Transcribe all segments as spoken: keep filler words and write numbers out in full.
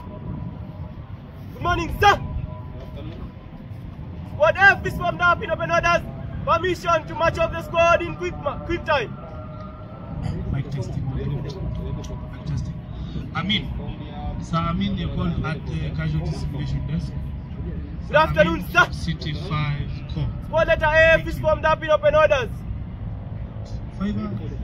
Good morning, sir. Squad F is formed up in open orders. Permission to march off the squad in quick quick time. Mic testing. Mic testing. Amin. Sir Amin, you're called at the casualty simulation desk. Good afternoon, sir. City five core. Squad letter A F is formed up in open orders. Five.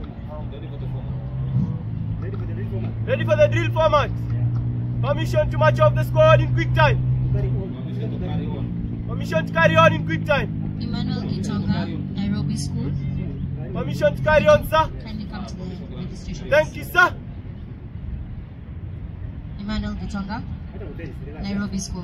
Ready for the drill format. Permission to march off the squad in quick time. Permission to carry on in quick time. Emmanuel Gitonga, Nairobi School. Permission to carry on, sir. Kindly come to the registration. Thank you, sir. Emmanuel Gitonga, Nairobi School.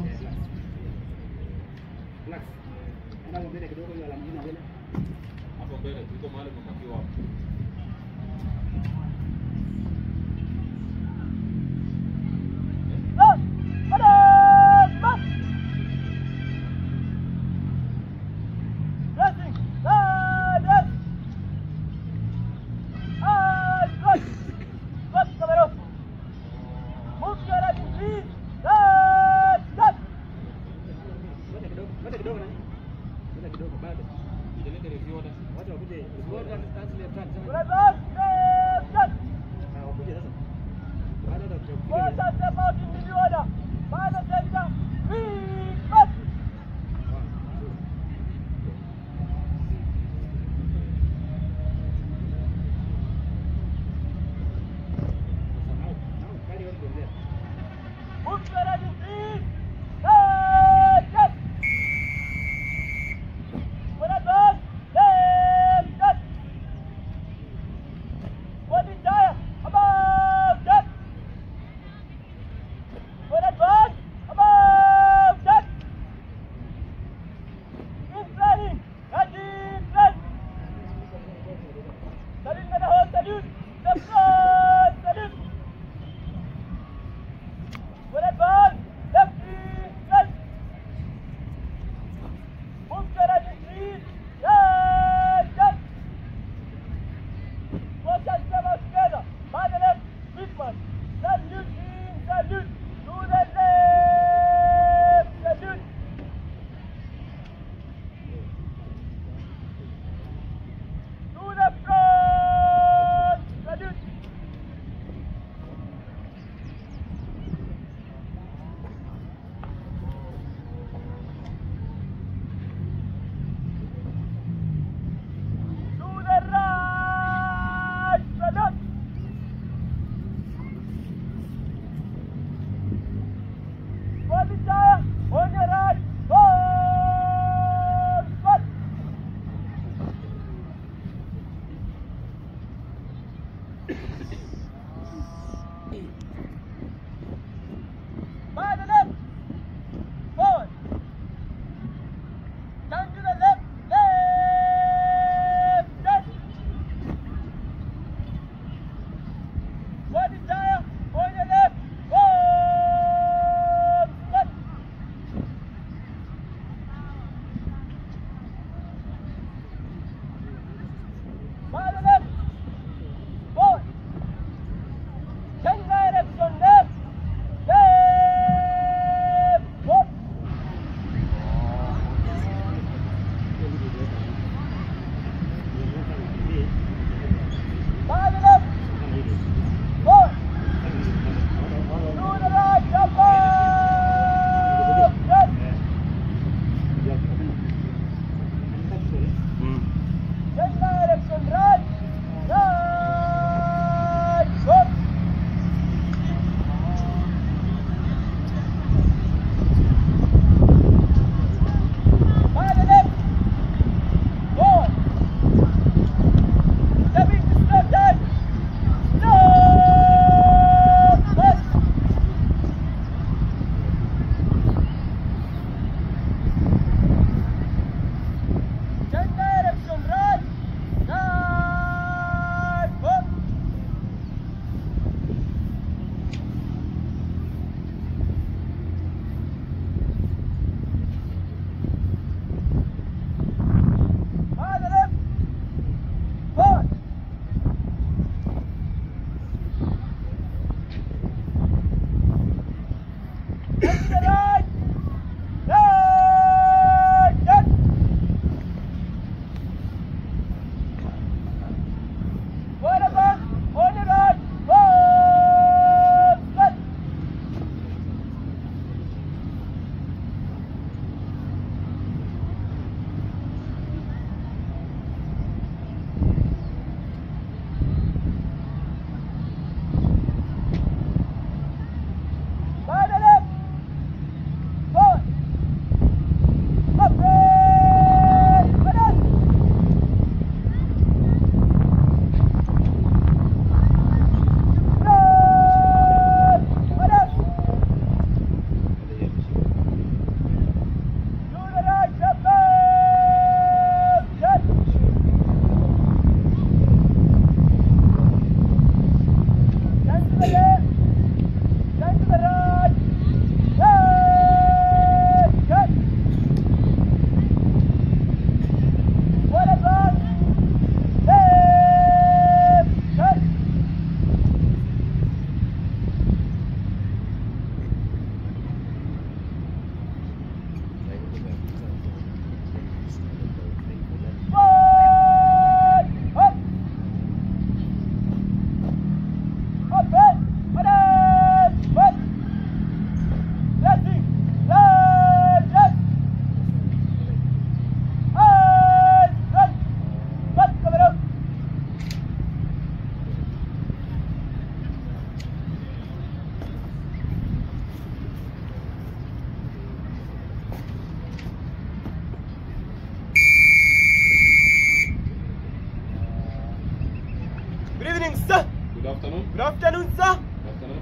Good afternoon. Good afternoon, sir. Good afternoon.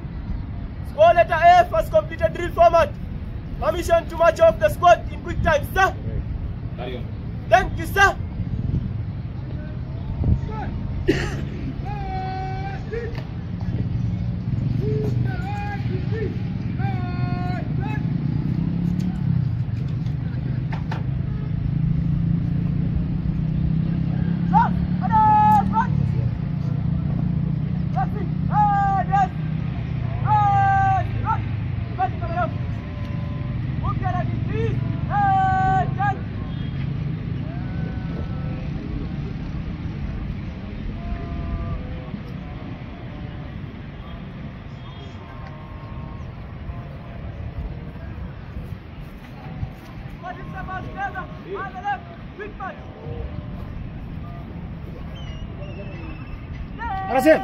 Squad letter F has completed drill format. Permission to march off the squad in quick time, sir. Carry on. Thank you, sir. Arasim.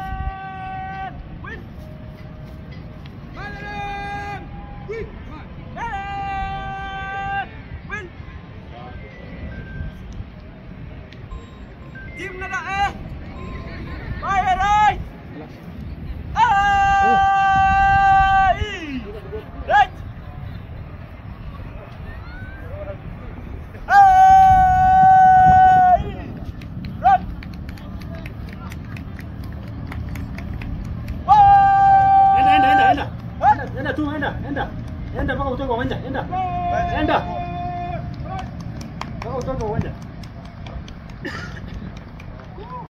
Team letter A. Fire right. A. Right. Enda tu, enda, enda. Enda mpaka utoke uwanja, enda. Enda. Mpaka utoke uwanja.